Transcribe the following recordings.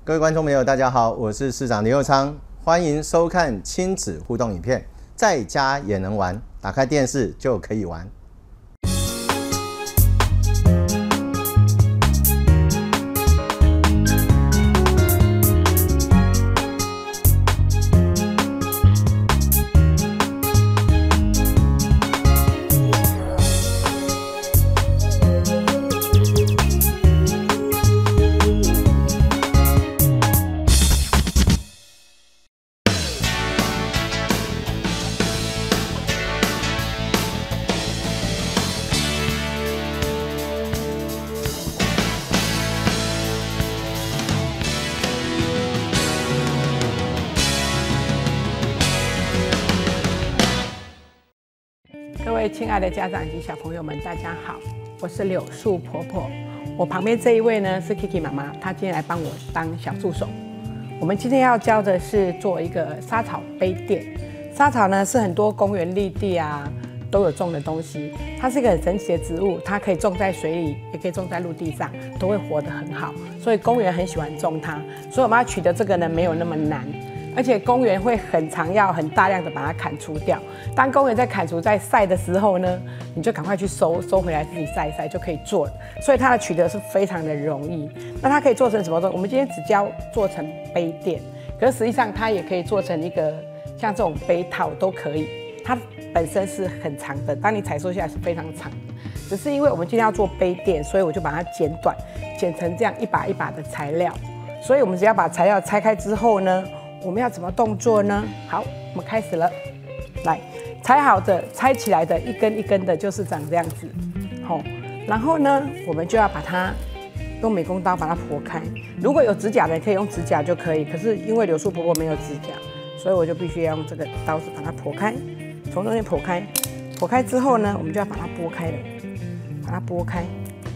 各位观众朋友，大家好，我是市长刘佑昌，欢迎收看亲子互动影片，在家也能玩，打开电视就可以玩。 各位亲爱的家长及小朋友们，大家好，我是柳树婆婆。我旁边这一位呢是 Kiki 妈妈，她今天来帮我当小助手。我们今天要教的是做一个沙草杯垫。沙草呢是很多公园绿地啊都有种的东西，它是一个很神奇的植物，它可以种在水里，也可以种在陆地上，都会活得很好。所以公园很喜欢种它，所以我们要取得这个呢没有那么难。而且公园会很常要很大量的把它砍除掉。当公园在砍除在晒的时候呢，你就赶快去收回来自己晒一晒就可以做了。所以它的取得是非常的容易。那它可以做成什么？我们今天只教做成杯垫，可是实际上它也可以做成一个像这种杯套都可以。它本身是很长的，当你采收下来是非常长的。只是因为我们今天要做杯垫，所以我就把它剪短，剪成这样一把一把的材料。所以我们只要把材料拆开之后呢，我们要怎么动作呢？好，我们开始了。来，拆好的、拆起来的，一根一根的，就是长这样子。好，然后呢，我们就要把它用美工刀把它剖开。如果有指甲的，可以用指甲就可以。可是因为柳树婆婆没有指甲，所以我就必须要用这个刀子把它剖开，从中间剖开。剖开之后呢，我们就要把它拨开了，把它拨开。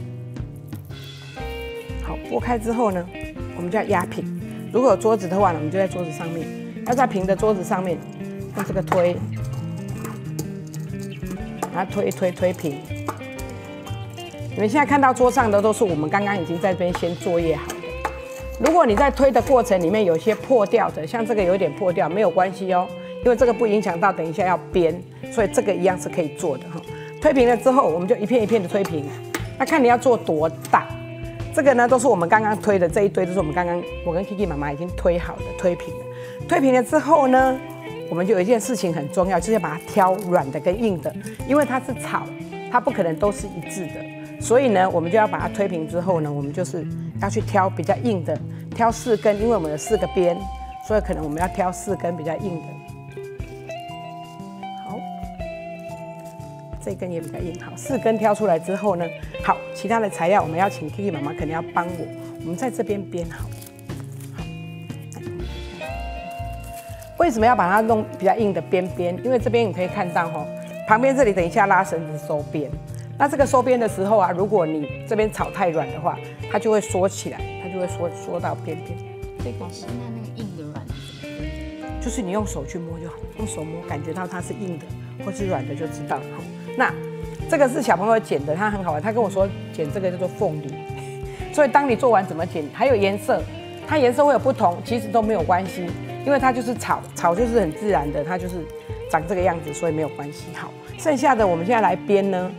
好，拨开之后呢，我们就要压平。如果有桌子的话呢，我们就在桌子上面，要在平的桌子上面用这个推，把它推平。你们现在看到桌上的都是我们刚刚已经在这边先作业好的。如果你在推的过程里面有一些破掉的，像这个有一点破掉，没有关系哦，因为这个不影响到等一下要编，所以这个一样是可以做的哈。推平了之后，我们就一片一片的推平。那看你要做多大。这个呢，都是我们刚刚推的这一堆，都是我跟 Kiki 妈妈已经推好的、推平了。推平了之后呢，我们就有一件事情很重要，就是要把它挑软的跟硬的，因为它是草，它不可能都是一致的。所以呢，我们就要把它推平之后呢，我们就是要去挑比较硬的，挑4根，因为我们有4个边，所以可能我们要挑4根比较硬的。这根也比较硬，好，4根挑出来之后呢，好，其他的材料我们要请 Kiki 妈妈可能要帮我们在这边编好。好，为什么要把它弄比较硬的边边？因为这边你可以看到哈，旁边这里等一下拉绳子收边。那这个收边的时候啊，如果你这边草太软的话，它就会缩起来，它就会缩到边边。这个是那个硬的软的， 就是你用手去摸就好，用手摸感觉到它是硬的或是软的就知道了。那这个是小朋友剪的，他很好玩。他跟我说剪这个叫做凤梨，所以当你做完怎么剪，还有颜色，它颜色会有不同，其实都没有关系，因为它就是草，草就是很自然的，它就是长这个样子，所以没有关系。好，剩下的我们现在来编呢，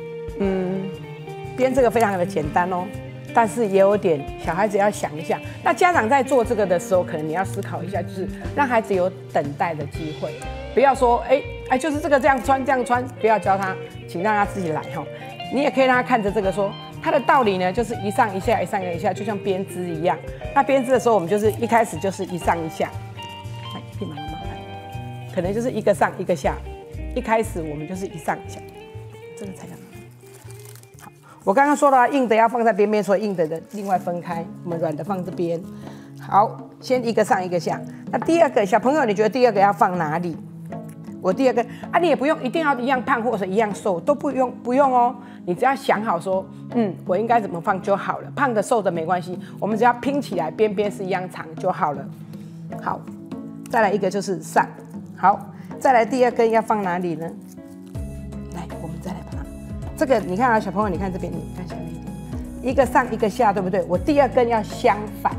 编这个非常的简单哦，但是也有点小孩子要想一下。那家长在做这个的时候，可能你要思考一下，就是让孩子有等待的机会。不要说就是这个这样穿这样穿，不要教他，请让他自己来哈。你也可以让他看着这个说，它的道理呢就是一上一下，一上一下，就像编织一样。那编织的时候，我们就是一开始就是一上一下，来，替妈妈看，可能就是一个上一个下。一开始我们就是一上一下，这个才叫好。我刚刚说到硬的要放在边边，所以硬的另外分开，我们软的放这边。好，先一个上一个下。那第二个小朋友，你觉得第二个要放哪里？我第二个啊，你也不用一定要一样胖或者一样瘦，都不用哦。你只要想好说，我应该怎么放就好了。胖的瘦的没关系，我们只要拼起来，边边是一样长就好了。好，再来一个就是上。好，再来第二根要放哪里呢？来，我们再来把它，这个你看啊，小朋友，你看这边，你看下面一个上一个下，对不对？我第二根要相反，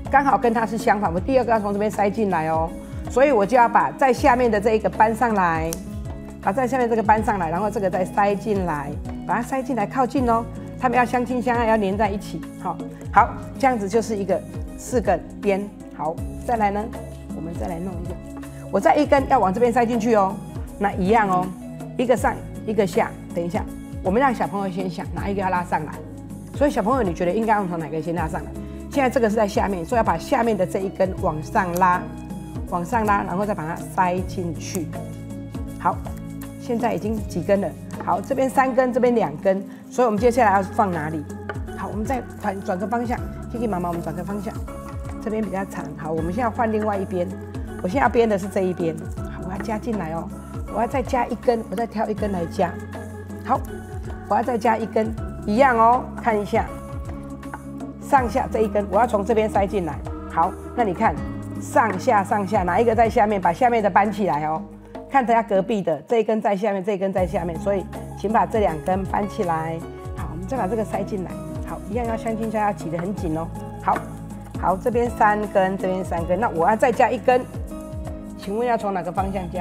刚好跟它是相反，我第二个要从这边塞进来哦，所以我就要把在下面的这一个搬上来，把在下面这个搬上来，然后这个再塞进来，把它塞进来靠近哦，它们要相亲相爱，要连在一起。好，这样子就是一个4个边。好，再来呢，我们再来弄一个，我再一根要往这边塞进去哦，那一样哦，一个上一个下。等一下，我们让小朋友先想哪一个要拉上来，所以小朋友你觉得应该要从哪个先拉上来？现在这个是在下面，所以要把下面的这一根往上拉，往上拉，然后再把它塞进去。好，现在已经几根了？好，这边3根，这边2根，所以我们接下来要放哪里？好，我们再转个方向，Kiki妈妈，我们转个方向，这边比较长。好，我们现在换另外一边，我现在要编的是这一边。好，我要加进来哦，我要再加1根，我再挑1根来加。好，我要再加1根，一样哦，看一下。上下这一根，我要从这边塞进来。好，那你看上下哪一个在下面？把下面的搬起来哦。看它隔壁的这一根在下面，这一根在下面，所以请把这2根搬起来。好，我们再把这个塞进来。好，一样要相亲相爱，要挤得很紧哦。好，这边3根，这边3根，那我要再加1根。请问要从哪个方向加？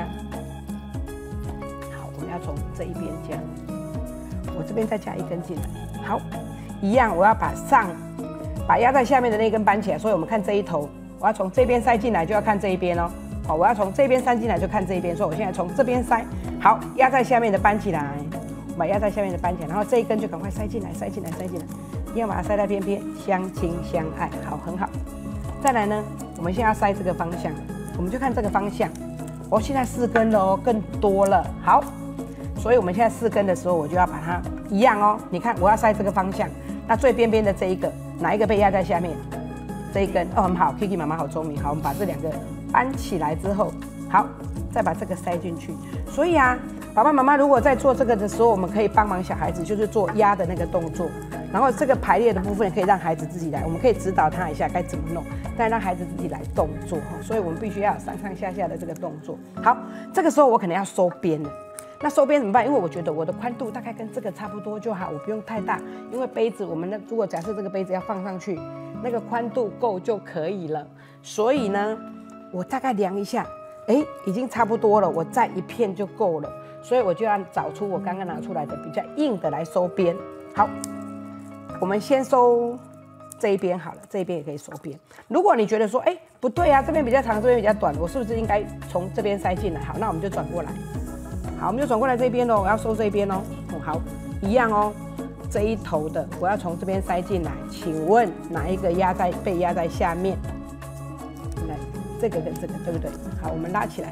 好，我们要从这一边加。我这边再加1根进来。好，一样，我要把压在下面的那根搬起来，所以我们看这一头，我要从这边塞进来，就要看这一边哦。好，我要从这边塞进来，就看这一边，所以我现在从这边塞。好，压在下面的搬起来，我把压在下面的搬起来，然后这一根就赶快塞进来，一样把它塞在边边，相亲相爱。好，很好。再来呢，我们现在要塞这个方向了，我们就看这个方向。我现在4根了哦，更多了。好，所以我们现在4根的时候，我就要把它一样哦。你看，我要塞这个方向，那最边边的这一个。哪一个被压在下面？这一根哦，很好 ，Kiki 妈妈好聪明。好，我们把这2个搬起来之后，好，再把这个塞进去。所以啊，爸爸妈妈如果在做这个的时候，我们可以帮忙小孩子，就是做压的那个动作。然后这个排列的部分可以让孩子自己来，我们可以指导他一下该怎么弄，但让孩子自己来动作。所以我们必须要有上上下下的这个动作。好，这个时候我可能要收边了。那收边怎么办？因为我觉得我的宽度大概跟这个差不多就好，我不用太大。因为杯子，我们如果假设这个杯子要放上去，那个宽度够就可以了。所以呢，我大概量一下，已经差不多了，我再1片就够了。所以我就要找出我刚刚拿出来的比较硬的来收边。好，我们先收这一边好了，这一边也可以收边。如果你觉得说，不对啊，这边比较长，这边比较短，我是不是应该从这边塞进来？好，那我们就转过来。好，我们就转过来这边喽，我要收这边哦。好，一样哦。这一头的我要从这边塞进来，请问哪一个被压在下面？来，这个跟这个对不对？好，我们拉起来。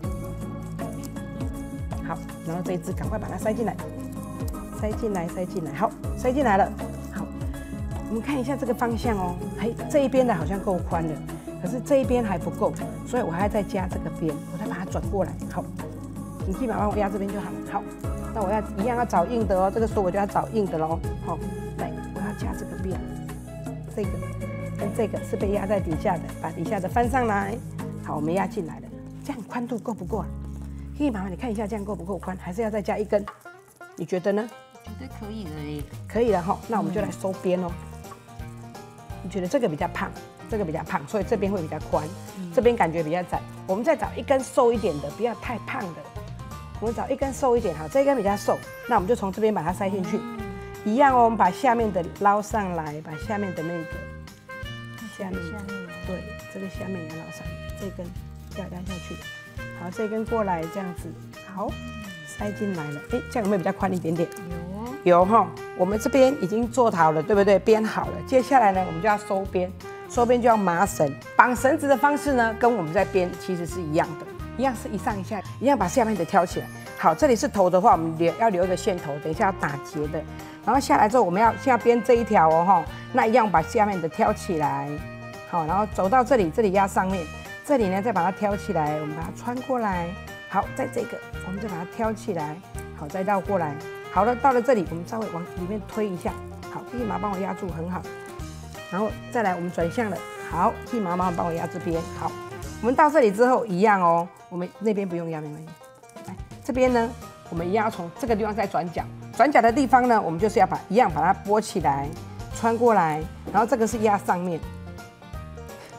好，然后这一只赶快把它塞进来，塞进来。好，塞进来了。好，我们看一下这个方向哦。这一边的好像够宽了，可是这一边还不够，所以我还要再加这个边，我再把它转过来。好。你基本上我压这边就好了。好，那我一样要找硬的哦。这个时候我就要找硬的喽。好，来，我要加这个边，这个跟这个是被压在底下的，把底下的翻上来。好，我们压进来了，这样宽度够不够啊？Kiki妈妈，你看一下这样够不够宽？还是要再加1根？你觉得呢？ 觉得可以了耶。 可以了哈，那我们就来收边哦。你觉得这个比较胖，这个比较胖，所以这边会比较宽，这边感觉比较窄。我们再找1根瘦一点的，不要太胖的。我们找1根瘦一点，好，这一根比较瘦，那我们就从这边把它塞进去，一样哦。我们把下面的捞上来，把下面的那个下面对，这个下面也捞上来，这根要压下去。好，这根过来这样子，好，塞进来了。这样有没有比较宽一点点？有哈。我们这边已经做好了，对不对？编好了，接下来呢，我们就要收边，收边就要麻绳。绑绳子的方式呢，跟我们在编其实是一样的。一样是一上一下，一样把下面的挑起来。好，这里是头的话，我们要留一个线头，等一下要打结的。然后下来之后，我们现在编这一条哦，那一样把下面的挑起来。好，然后走到这里，这里压上面，这里呢再把它挑起来，我们把它穿过来。好，在这个我们再把它挑起来，好，再绕过来。好了，到了这里，我们稍微往里面推一下。好，Kiki妈帮我压住，很好。然后再来，我们转向了。好，Kiki妈帮我压这边。好，我们到这里之后一样哦。我们那边不用压，没关系。来这边呢，我们一样要从这个地方再转角。转角的地方呢，我们就是要把它拨起来，穿过来，然后这个是压上面。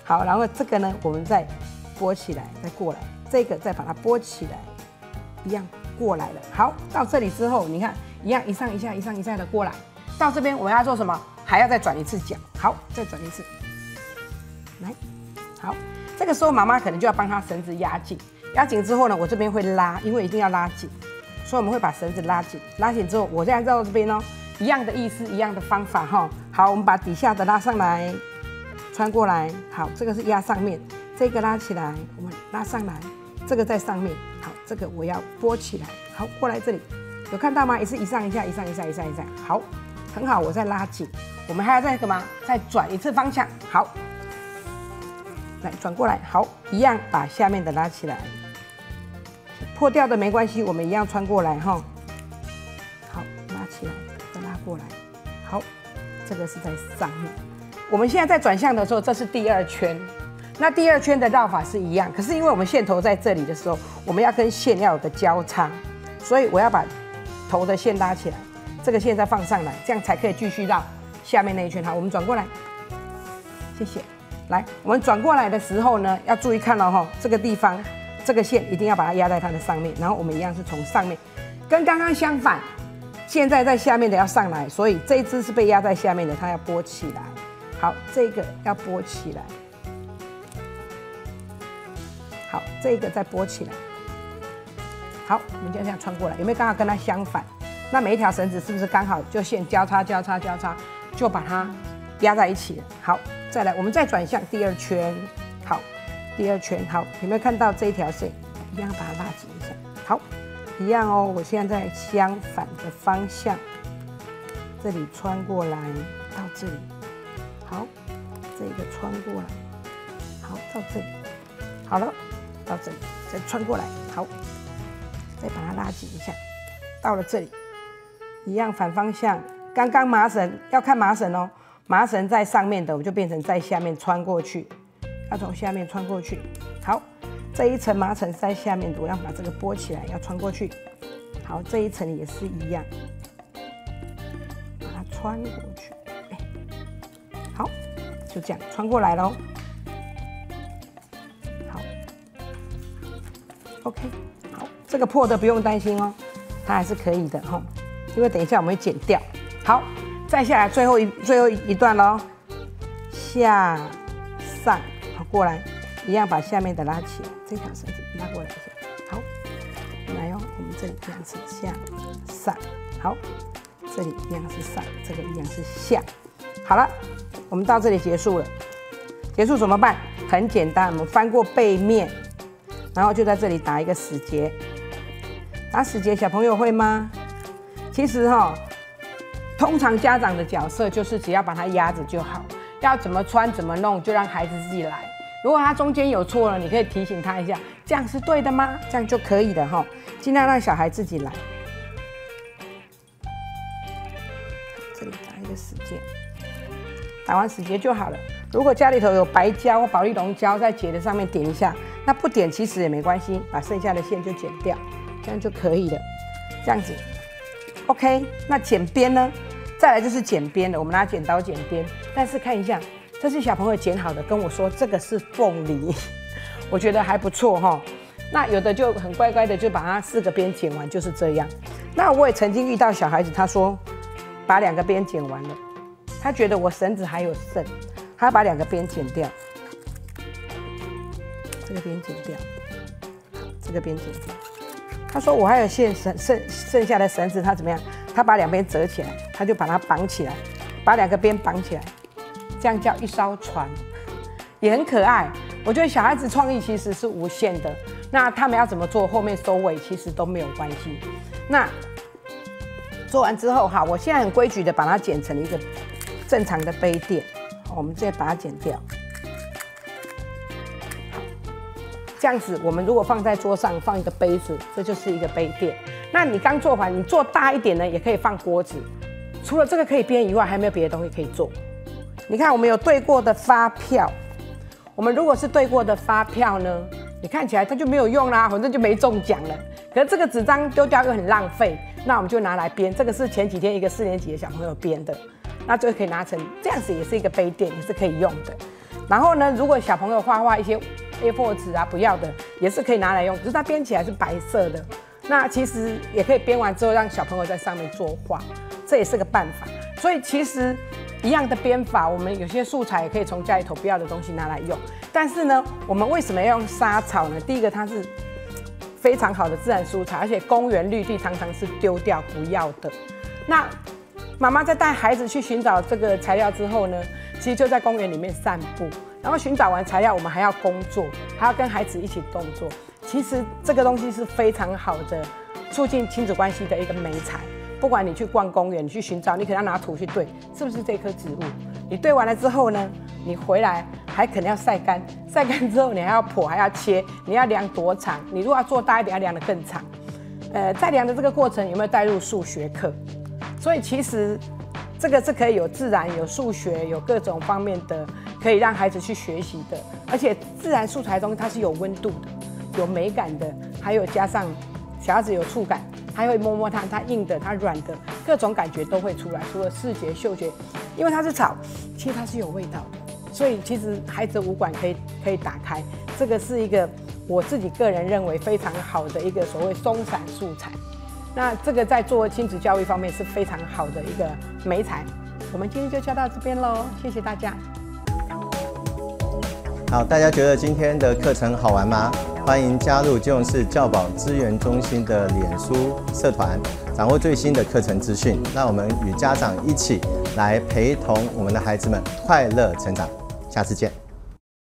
好，然后这个呢，我们再拨起来，再过来，这个再把它拨起来，一样过来了。好，到这里之后，你看一样一上一下，一上一下的过来。到这边我们要做什么？还要再转一次脚。好，再转一次。来，好，这个时候妈妈可能就要帮她绳子压紧。压紧之后呢，我这边会拉，因为一定要拉紧，所以我们会把绳子拉紧。拉紧之后，我现在绕到这边哦，一样的意思，一样的方法哈。好，我们把底下的拉上来，穿过来。好，这个是压上面，这个拉起来，我们拉上来，这个在上面。好，这个我要拨起来。好，过来这里，有看到吗？也是一上一下，一上一下，一上一下。好，很好，我再拉紧。我们还要再干嘛？再转一次方向。好，来转过来。好，一样把下面的拉起来。破掉的没关系，我们一样穿过来哈。好，拉起来，再拉过来。好，这个是在上面。我们现在在转向的时候，这是第二圈。那第二圈的绕法是一样，可是因为我们线头在这里的时候，我们要跟线要有个交叉，所以我要把头的线拉起来，这个线再放上来，这样才可以继续绕下面那一圈。好，我们转过来，谢谢。来，我们转过来的时候呢，要注意看了哈，这个地方。这个线一定要把它压在它的上面，然后我们一样是从上面，跟刚刚相反，现在在下面的要上来，所以这一只是被压在下面的，它要拨起来。好，这个要拨起来。好，这个再拨起来。好，我们就这样穿过来，有没有刚好跟它相反？那每一条绳子是不是刚好就线交叉、交叉、交叉，就把它压在一起了？好，再来，我们再转向第二圈。好。第二圈，好，有没有看到这一条线？一样把它拉紧一下。好，一样哦。我现在在相反的方向，这里穿过来到这里，好，这个穿过来，好，到这里，好了，到这里，再穿过来，好，再把它拉紧一下，到了这里，一样反方向。刚刚麻绳要看麻绳哦，麻绳在上面的，我就变成在下面穿过去。要从下面穿过去，好，这一层麻绳在下面的，我要把这个拨起来，要穿过去。好，这一层也是一样，把它穿过去。好，就这样穿过来咯。好 ，OK， 好，这个破的不用担心哦，它还是可以的哈，因为等一下我们会剪掉。好，再下来最后一段咯，下上。好，过来，一样把下面的拉起来，这条绳子拉过来一下。好，来哦，我们这里一样是下上，好，这里一样是上，这个一样是下。好了，我们到这里结束了。结束怎么办？很简单，我们翻过背面，然后就在这里打一个死结。打死结，小朋友会吗？其实哈，通常家长的角色就是只要把它压着就好。要怎么穿怎么弄，就让孩子自己来。如果他中间有错了，你可以提醒他一下，这样是对的吗？这样就可以的哈，尽量让小孩自己来。这里打一个死结，打完死结就好了。如果家里头有白胶或保丽龙胶，在结的上面点一下，那不点其实也没关系，把剩下的线就剪掉，这样就可以了。这样子 ，OK。那剪边呢？再来就是剪边的，我们拿剪刀剪边。但是看一下，这是小朋友剪好的，跟我说这个是凤梨，我觉得还不错哈。那有的就很乖乖的，就把它4个边剪完，就是这样。那我也曾经遇到小孩子，他说把2个边剪完了，他觉得我绳子还有剩，他把2个边剪掉，这个边剪掉，这个边剪掉。他说我还有剩下的绳子，他怎么样？他把2边折起来，他就把它绑起来，把2个边绑起来，这样叫一艘船，也很可爱。我觉得小孩子创意其实是无限的，那他们要怎么做，后面收尾其实都没有关系。那做完之后，好，我现在很规矩的把它剪成一个正常的杯垫，我们直接把它剪掉。这样子，我们如果放在桌上放一个杯子，这就是一个杯垫。那你刚做完，你做大一点呢，也可以放锅子。除了这个可以编以外，还没有别的东西可以做。你看，我们有对过的发票。我们如果是对过的发票呢，你看起来它就没有用啦，反正就没中奖了。可是这个纸张丢掉又很浪费，那我们就拿来编。这个是前几天一个4年级的小朋友编的，那就可以拿成这样子，也是一个杯垫，也是可以用的。 然后呢，如果小朋友画一些 A4 纸啊不要的，也是可以拿来用，只是它编起来是白色的。那其实也可以编完之后让小朋友在上面作画，这也是个办法。所以其实一样的编法，我们有些素材也可以从家里头不要的东西拿来用。但是呢，我们为什么要用莎草呢？第一个，它是非常好的自然素材，而且公园绿地常常是丢掉不要的。那妈妈在带孩子去寻找这个材料之后呢，其实就在公园里面散步，然后寻找完材料，我们还要工作，还要跟孩子一起动作。其实这个东西是非常好的促进亲子关系的一个媒材。不管你去逛公园，你去寻找，你可能要拿土去对，是不是这棵植物？你对完了之后呢，你回来还可能要晒干，晒干之后你还要剖，还要切，你要量多长？你如果要做大一点，要量得更长。在量的这个过程有没有带入数学课？所以其实这个是可以有自然、有数学、有各种方面的，可以让孩子去学习的。而且自然素材中它是有温度的、有美感的，还有加上小孩子有触感，他会摸摸它，它硬的、它软的，各种感觉都会出来。除了视觉、嗅觉，因为它是草，其实它是有味道的。所以其实孩子的五感可以打开，这个是一个我自己个人认为非常好的一个所谓松散素材。那这个在做亲子教育方面是非常好的一个媒材。我们今天就教到这边喽，谢谢大家。 好，大家觉得今天的课程好玩吗？欢迎加入基隆市教保资源中心的脸书社团，掌握最新的课程资讯。让我们与家长一起来陪同我们的孩子们快乐成长。下次见。